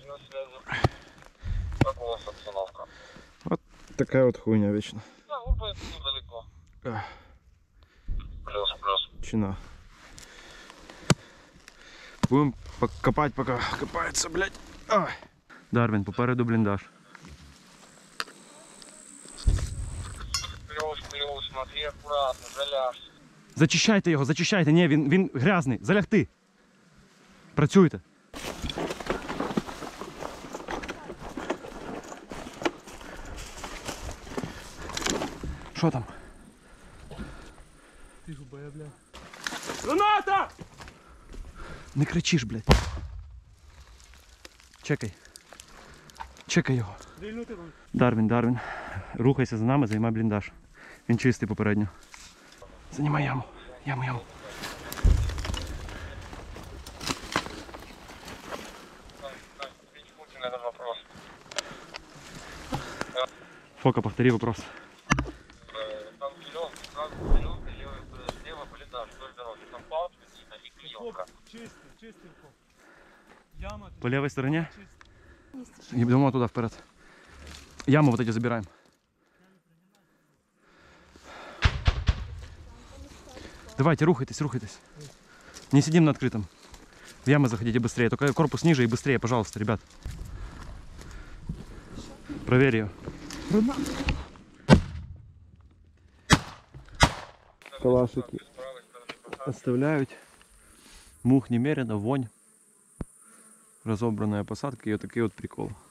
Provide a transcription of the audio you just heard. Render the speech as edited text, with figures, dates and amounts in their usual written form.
Как у вас обстановка? Вот такая вот хуйня вечно. Да, вы будет недалеко. Плюс. Чина. Будем копать, пока копается, блядь. Ой. Дарвін, попереду бліндаж. Плюс, смотри аккуратно, заляжь. Зачищайте його, зачищайте. Ні, він грязний. Залягти. Працюйте. Що там? Тихо, боя, бля. Граната! Не кричиш, блядь. Чекай. Чекай його. Стрільнути вам. Дарвін. Рухайся за нами, займай бліндаж. Він чистий попередньо. Займай яму. Яму. Этот вопрос. Фока, повтори вопрос. Там зеленый, слева блиндаж, вдоль дороги. Там палки какие-то и клеенка. Чистий вход. Яма. По левой стороне? Чистий. Идем туда вперед. Яму вот эти забираем. Давайте, рухайтесь. Не сидим на открытом. В ямы заходите быстрее. Только корпус ниже и быстрее, пожалуйста, ребят. Проверь ее. Калашики оставляют. Мух немерено, вонь. Разобранная посадка и вот такой вот прикол.